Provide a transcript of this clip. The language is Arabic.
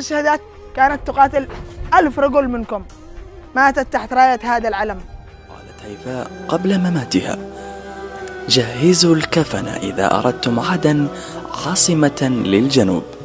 الشهداء كانت تقاتل 1000 رجل منكم، ماتت تحت راية هذا العلم. قالت هيفاء قبل مماتها: جهزوا الكفن إذا أردتم عدن عاصمة للجنوب.